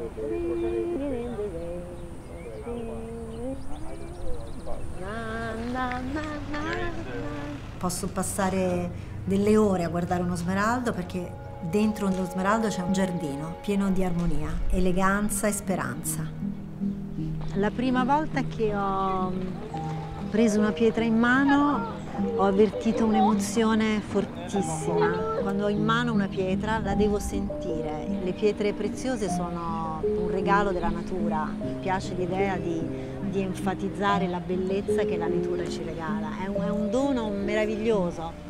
Posso passare delle ore a guardare uno smeraldo perché dentro lo smeraldo c'è un giardino pieno di armonia, eleganza e speranza. La prima volta che ho preso una pietra in mano ho avvertito un'emozione fortissima. Quando ho in mano una pietra la devo sentire. Le pietre preziose sono un regalo della natura. Mi piace l'idea di enfatizzare la bellezza che la natura ci regala. È un dono meraviglioso.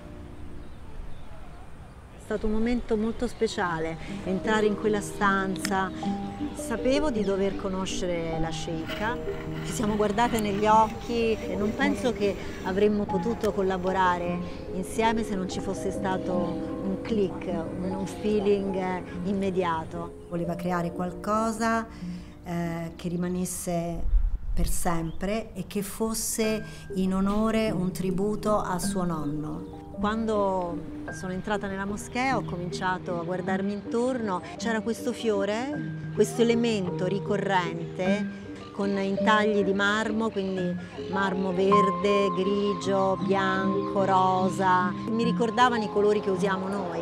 È stato un momento molto speciale, entrare in quella stanza. Sapevo di dover conoscere la sceicca, ci siamo guardate negli occhi e non penso che avremmo potuto collaborare insieme se non ci fosse stato un click, un feeling immediato. Voleva creare qualcosa che rimanesse per sempre e che fosse in onore un tributo a suo nonno. Quando sono entrata nella moschea ho cominciato a guardarmi intorno, c'era questo fiore, questo elemento ricorrente con intagli di marmo, quindi marmo verde, grigio, bianco, rosa, mi ricordavano i colori che usiamo noi.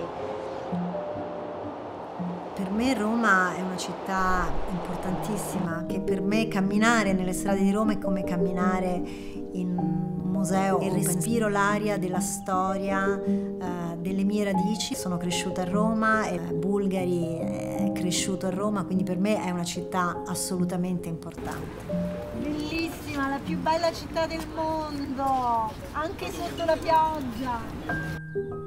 Per me Roma è una città importantissima, che per me camminare nelle strade di Roma è come camminare in un museo e respiro l'aria della storia, delle mie radici. Sono cresciuta a Roma e Bulgari è cresciuto a Roma, quindi per me è una città assolutamente importante. Bellissima, la più bella città del mondo, anche sotto la pioggia.